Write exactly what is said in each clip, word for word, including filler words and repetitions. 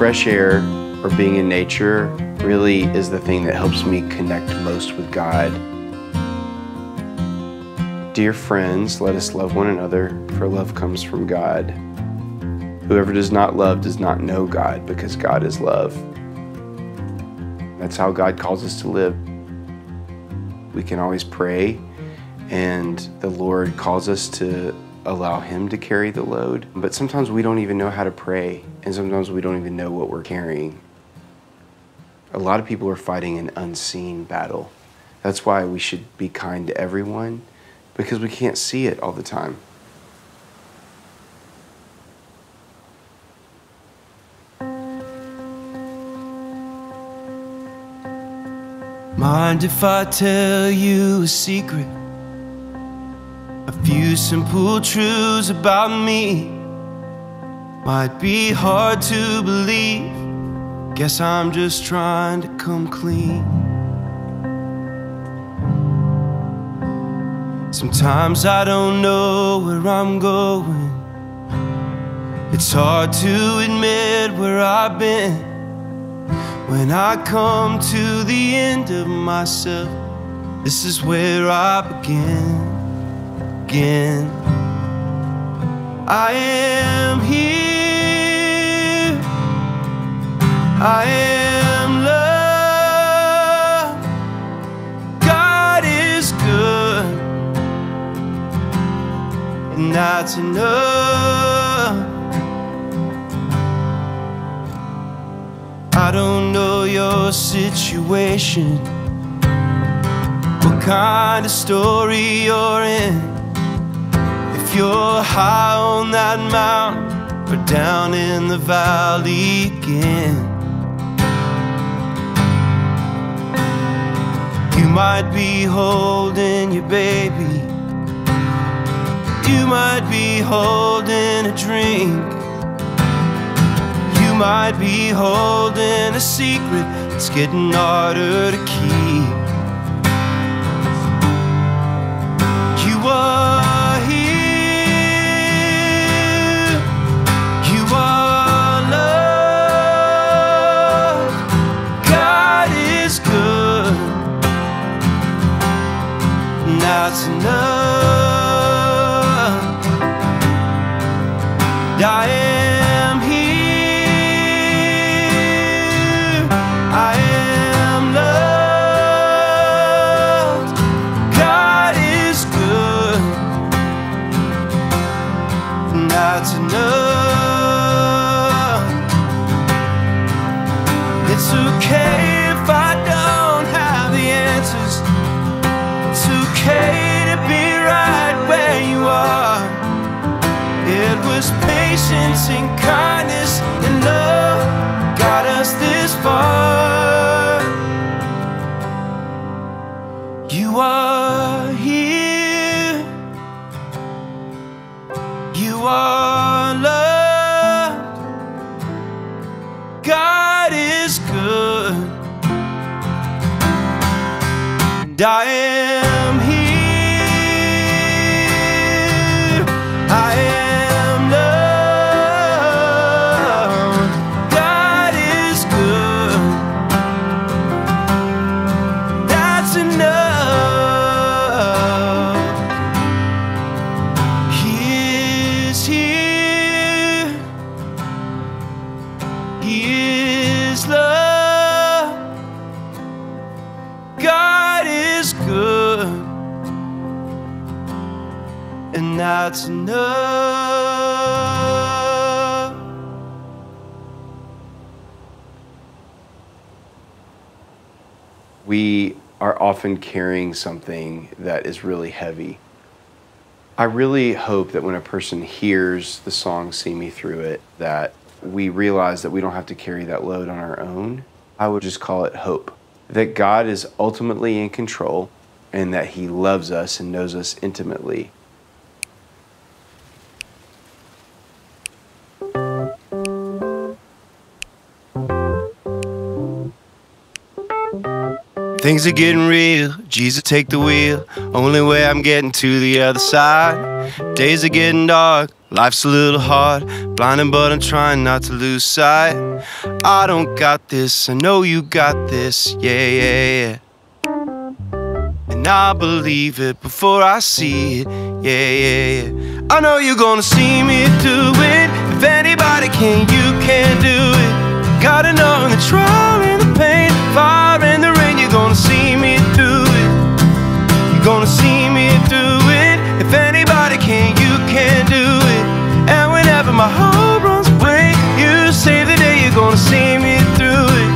fresh air or being in nature really is the thing that helps me connect most with God. Dear friends, let us love one another, for love comes from God. Whoever does not love does not know God, because God is love. That's how God calls us to live. We can always pray, and the Lord calls us to allow Him to carry the load. But sometimes we don't even know how to pray, and sometimes we don't even know what we're carrying. A lot of people are fighting an unseen battle. That's why we should be kind to everyone, because we can't see it all the time. Mind if I tell you a secret? A few simple truths about me. Might be hard to believe. Guess I'm just trying to come clean. Sometimes I don't know where I'm going. It's hard to admit where I've been. When I come to the end of myself, this is where I begin, again. I am here, I am loved. God is good, and that's enough. I don't know your situation, what kind of story you're in. If you're high on that mountain or down in the valley again. You might be holding your baby, you might be holding a drink, you might be holding a secret that's getting harder to keep. You are here, you are loved. God is good, and that's enough. I am here, I am loved. God is good, and that's enough. It's okay if I don't have the answers. It's okay to be right where you are. It was patience and kindness and love got us this far. You are here, you are loved. God is good, and I am here, I am loved. God is good, that's enough. He is here, He is love. God is good, and that's enough. We are often carrying something that is really heavy. I really hope that when a person hears the song "See Me Through It," that we realize that we don't have to carry that load on our own. I would just call it hope. That God is ultimately in control, and that He loves us and knows us intimately. Things are getting real, Jesus take the wheel. Only way I'm getting to the other side. Days are getting dark, Life's a little hard, blinding, but I'm trying not to lose sight. I don't got this, I know you got this, yeah, yeah, yeah. And I believe it before I see it, yeah, yeah, yeah. I know you're gonna see me through it. If anybody can, you can do it. Gotta know in the trial and the pain, fire and the rain, you're gonna see me through it. You're gonna see me through it. If anybody can, you can do it. And whenever my heart runs away, you save the day, you're gonna see me through it.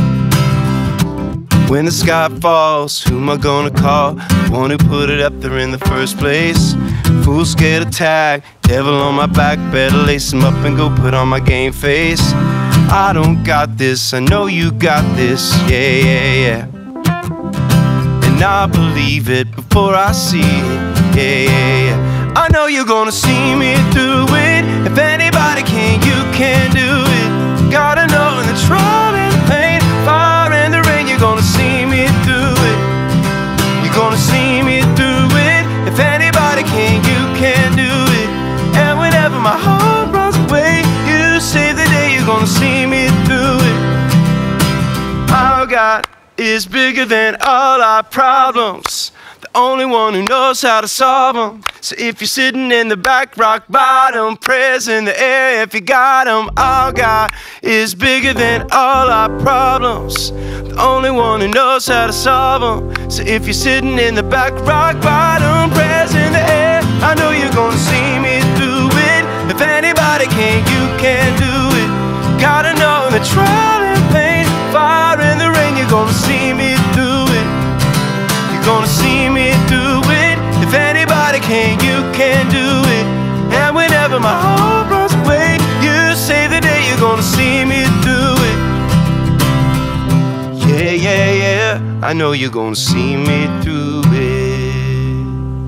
When the sky falls, who am I gonna call? The one who put it up there in the first place. Fool scared of tag, devil on my back, better lace him up and go put on my game face. I don't got this, I know you got this, yeah, yeah, yeah. And I believe it before I see it, yeah, yeah, yeah. I know you're gonna see me through it. If anybody can, you can do it. Gotta know in the trial and the pain, fire and the rain, you're gonna see me through it. You're gonna see me through it. If anybody can, you can do it. And whenever my heart runs away, you save the day, you're gonna see me through it. Our God is bigger than all our problems, the only one who knows how to solve them. So if you're sitting in the back, rock bottom, prayers in the air if you got them. Our God is bigger than all our problems, the only one who knows how to solve them. So if you're sitting in the back, rock bottom, prayers in the air, I know you're gonna see me through it. If anybody can, you can do it. Gotta know in the trial and pain, fire in the rain, you're gonna see me through it. You're gonna see me through it. If anybody can, you can do it. And whenever my heart runs away, you save the day, you're gonna see me through it. Yeah, yeah, yeah, I know you're gonna see me through it.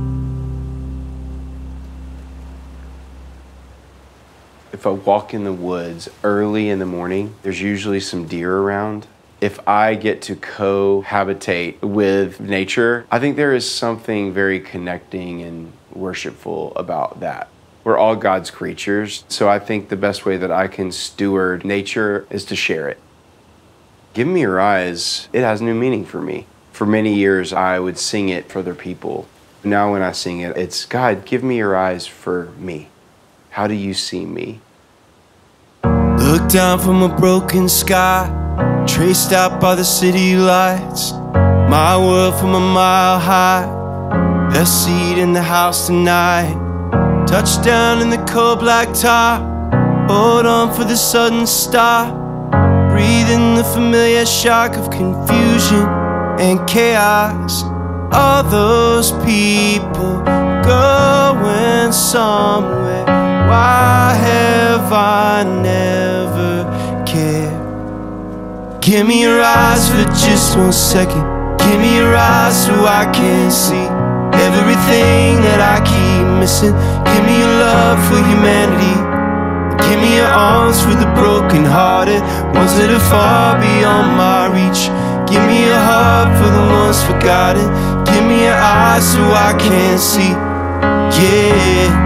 If I walk in the woods early in the morning, there's usually some deer around. If I get to cohabitate with nature, I think there is something very connecting and worshipful about that. We're all God's creatures, so I think the best way that I can steward nature is to share it. Give me your eyes, it has new meaning for me. For many years, I would sing it for other people. Now when I sing it, it's, God, give me your eyes for me. How do you see me? Look down from a broken sky, traced out by the city lights. My world from a mile high, best seat in the house tonight. Touchdown in the cold black top, hold on for the sudden stop. Breathe in the familiar shock of confusion and chaos. All those people going somewhere. Why have I never cared? Give me your eyes for just one second. Give me your eyes so I can see everything that I keep missing. Give me your love for humanity. Give me your arms for the broken hearted, ones that are far beyond my reach. Give me your heart for the ones forgotten. Give me your eyes so I can see. Yeah.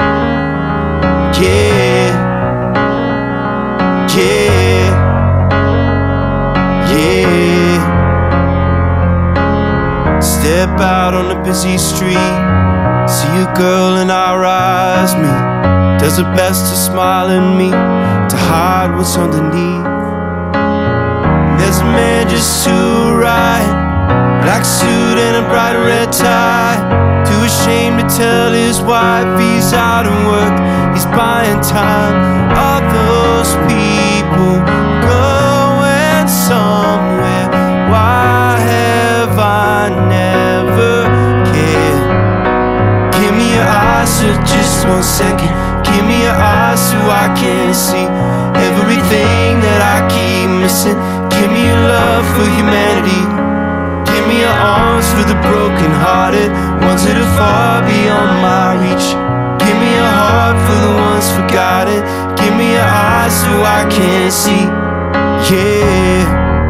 Yeah, yeah, yeah. Step out on a busy street, see a girl in our eyes meet. Does her best to smile at me, to hide what's underneath. There's a man just to right, black suit and a bright red tie. Too ashamed to tell his wife he's out of work, he's buying time. All those people going somewhere. Why have I never cared? Give me your eyes for just one second. Give me your eyes so I can see everything that I keep missing. Give me your love for humanity. Give me your arms for the broken hearted, ones that are far beyond my reach. Give me your heart for the ones forgotten. Give me your eyes so I can see. Yeah,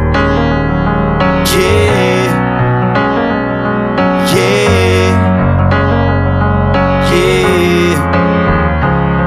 yeah, yeah, yeah.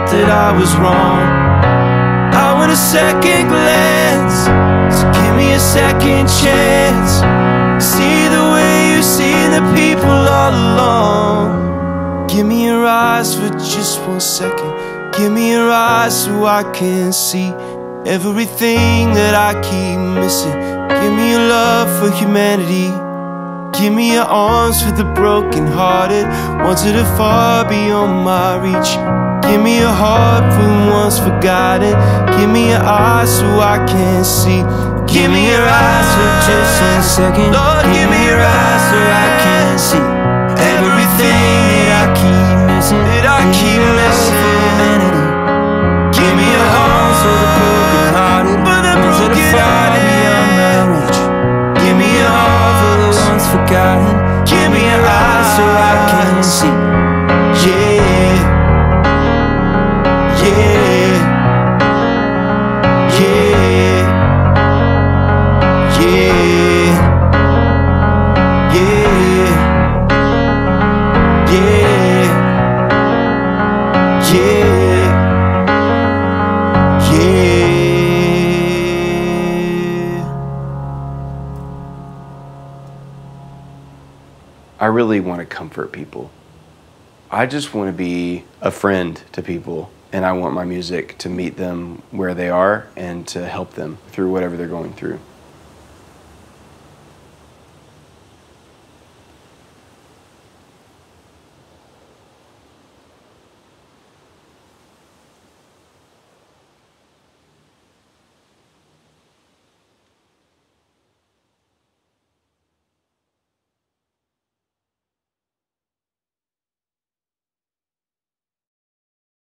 that I was wrong. I want a second glance, so give me a second chance. See the way you see the people all along. Give me your eyes for just one second. Give me your eyes so I can see everything that I keep missing. Give me your love for humanity. Give me your arms for the broken-hearted, ones that are far beyond my reach. Give me a heart for the ones forgotten. Give me your eyes so I can see. Give me your eyes for just one second. Lord, give me your eyes so I can see everything that I keep missing, that I keep missing. Give me your heart for the broken-hearted, for the broken-hearted. Give me your heart for the ones forgotten. Give me your eyes so I can see. Yeah, yeah, yeah, yeah, yeah, yeah, yeah, yeah. I really want to comfort people. I just want to be a friend to people, and I want my music to meet them where they are and to help them through whatever they're going through.